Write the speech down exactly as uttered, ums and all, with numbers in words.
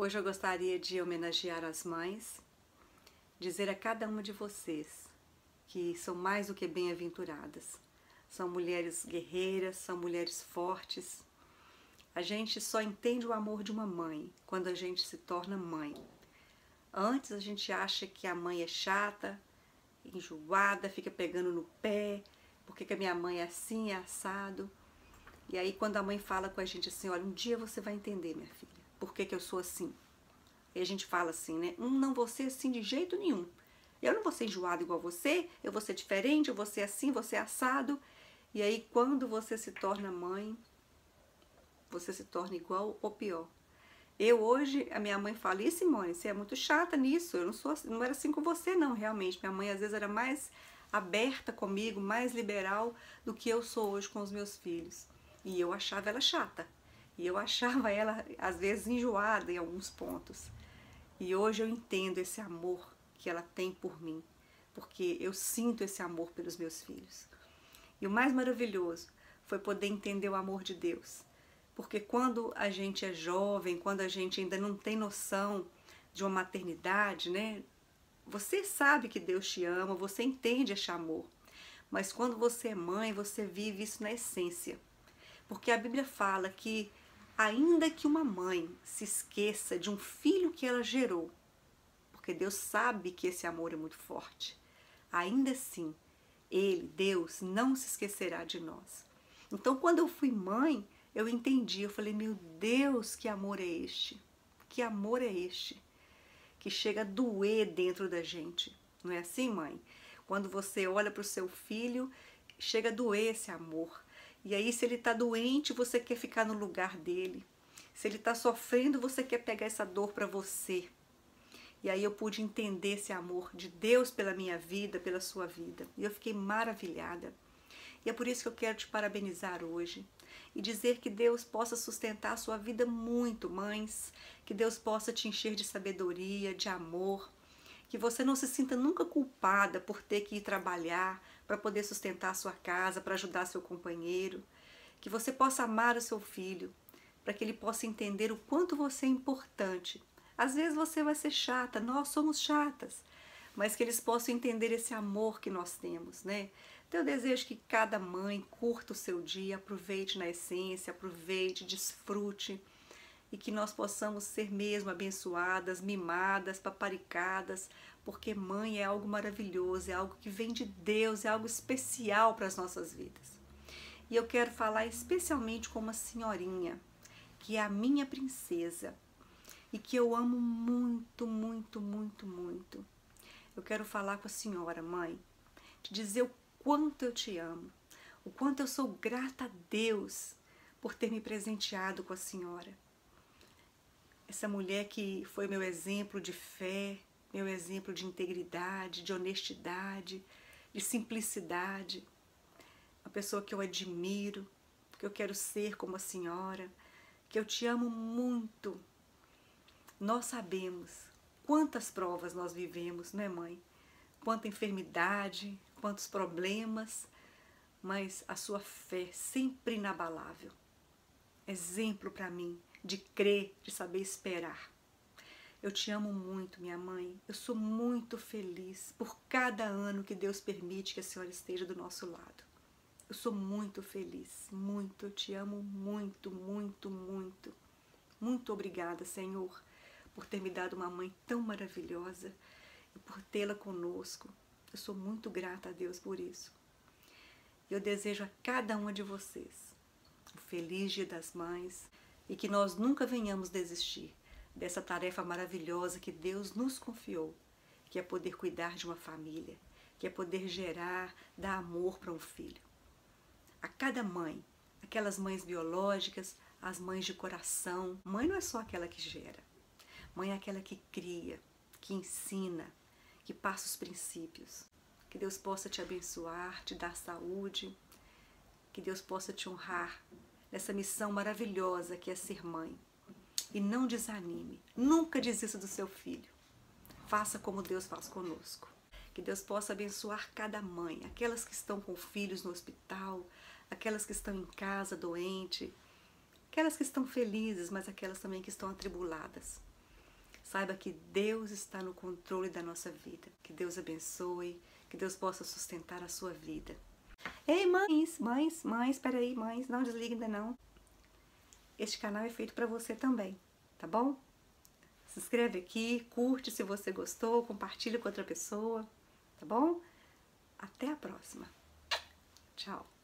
Hoje eu gostaria de homenagear as mães, dizer a cada uma de vocês que são mais do que bem-aventuradas. São mulheres guerreiras, são mulheres fortes. A gente só entende o amor de uma mãe quando a gente se torna mãe. Antes a gente acha que a mãe é chata, enjoada, fica pegando no pé, porque que a minha mãe é assim, é assado. E aí quando a mãe fala com a gente assim, olha, um dia você vai entender, minha filha, por que que eu sou assim. E a gente fala assim, né, hum, não vou ser assim de jeito nenhum. Eu não vou ser enjoada igual você, eu vou ser diferente, eu vou ser assim, vou ser assado. E aí quando você se torna mãe, você se torna igual ou pior. Eu hoje, a minha mãe fala, e Simone, você é muito chata nisso, eu não, sou, não era assim com você não, realmente. Minha mãe às vezes era mais aberta comigo, mais liberal do que eu sou hoje com os meus filhos. E eu achava ela chata, e eu achava ela às vezes enjoada em alguns pontos. E hoje eu entendo esse amor que ela tem por mim, porque eu sinto esse amor pelos meus filhos. E o mais maravilhoso foi poder entender o amor de Deus. Porque quando a gente é jovem, quando a gente ainda não tem noção de uma maternidade, né? Você sabe que Deus te ama, você entende esse amor. Mas quando você é mãe, você vive isso na essência. Porque a Bíblia fala que ainda que uma mãe se esqueça de um filho que ela gerou, porque Deus sabe que esse amor é muito forte, ainda assim, Ele, Deus, não se esquecerá de nós. Então, quando eu fui mãe, eu entendi, eu falei, meu Deus, que amor é este? Que amor é este? Que chega a doer dentro da gente. Não é assim, mãe? Quando você olha para o seu filho, chega a doer esse amor. E aí, se ele está doente, você quer ficar no lugar dele. Se ele está sofrendo, você quer pegar essa dor para você. E aí eu pude entender esse amor de Deus pela minha vida, pela sua vida. E eu fiquei maravilhada. E é por isso que eu quero te parabenizar hoje e dizer que Deus possa sustentar a sua vida muito, mães, que Deus possa te encher de sabedoria, de amor, que você não se sinta nunca culpada por ter que ir trabalhar para poder sustentar a sua casa, para ajudar seu companheiro, que você possa amar o seu filho, para que ele possa entender o quanto você é importante. Às vezes você vai ser chata, nós somos chatas, mas que eles possam entender esse amor que nós temos, né? Então eu desejo que cada mãe curta o seu dia, aproveite na essência, aproveite, desfrute e que nós possamos ser mesmo abençoadas, mimadas, paparicadas, porque mãe é algo maravilhoso, é algo que vem de Deus, é algo especial para as nossas vidas. E eu quero falar especialmente com uma senhorinha, que é a minha princesa e que eu amo muito, muito, muito, muito. Eu quero falar com a senhora, mãe, te dizer o quanto eu te amo, o quanto eu sou grata a Deus por ter me presenteado com a senhora. Essa mulher que foi meu exemplo de fé, meu exemplo de integridade, de honestidade, de simplicidade. Uma pessoa que eu admiro, que eu quero ser como a senhora, que eu te amo muito. Nós sabemos quantas provas nós vivemos, não é, mãe? Quanta enfermidade, quantos problemas, mas a sua fé sempre inabalável. Exemplo para mim de crer, de saber esperar. Eu te amo muito, minha mãe. Eu sou muito feliz por cada ano que Deus permite que a senhora esteja do nosso lado. Eu sou muito feliz, muito. Eu te amo muito, muito, muito. Muito obrigada, Senhor, por ter me dado uma mãe tão maravilhosa e por tê-la conosco. Eu sou muito grata a Deus por isso. Eu desejo a cada uma de vocês um feliz Dia das Mães e que nós nunca venhamos desistir dessa tarefa maravilhosa que Deus nos confiou, que é poder cuidar de uma família, que é poder gerar, dar amor para um filho. A cada mãe, aquelas mães biológicas, as mães de coração. Mãe não é só aquela que gera. Mãe é aquela que cria, que ensina, que passa os princípios. Que Deus possa te abençoar, te dar saúde, que Deus possa te honrar nessa missão maravilhosa que é ser mãe. E não desanime, nunca desista do seu filho. Faça como Deus faz conosco. Que Deus possa abençoar cada mãe, aquelas que estão com filhos no hospital, aquelas que estão em casa doente, aquelas que estão felizes, mas aquelas também que estão atribuladas. Saiba que Deus está no controle da nossa vida. Que Deus abençoe, que Deus possa sustentar a sua vida. Ei, mães, mães, mães, peraí, mães, não desligue ainda não. Este canal é feito para você também, tá bom? Se inscreve aqui, curte se você gostou, compartilha com outra pessoa, tá bom? Até a próxima. Tchau.